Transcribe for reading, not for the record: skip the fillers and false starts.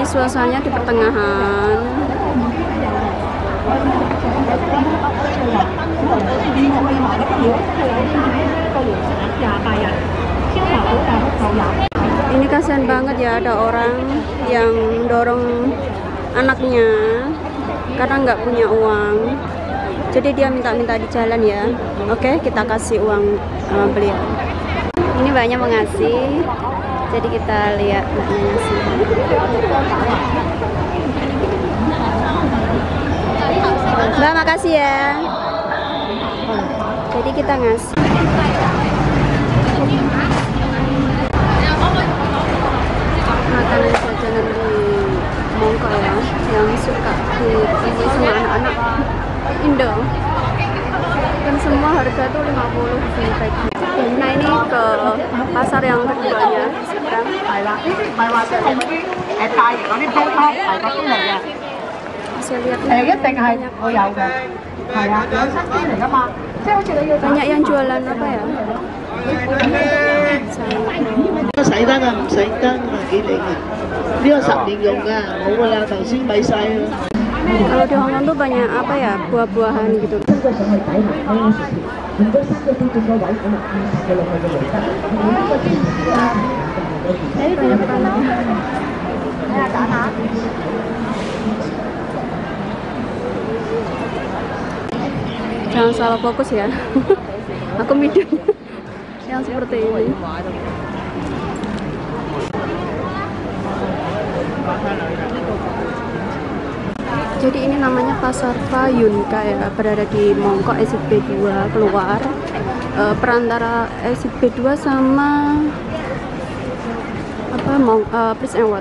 suasananya di pertengahan. Ini kasihan banget ya, ada orang yang dorong anaknya karena nggak punya uang. Jadi dia minta-minta di jalan ya. Oke, kita kasih uang beliau. Ini banyak mengasih. Jadi kita lihat mbaknya ngasih. Mbak, makasih ya. Jadi kita ngasih. Makanan jajanan di Mongkok ya, yang suka ini sama anak-anak Indo. Dan semua harga tuh 50 di sini kayak gitu. Nah ini ke pasar yang keduanya seberang. Bisa lihat banyak yang jualan apa ya? Kalau di Hongkong tuh banyak apa ya, buah-buahan gitu. Jangan salah fokus ya. Aku videonya yang seperti ini. Jadi ini namanya Pasar Fayun kayak berada di Mongkok SIP 2 keluar perantara SIP 2 sama apa Prince and What.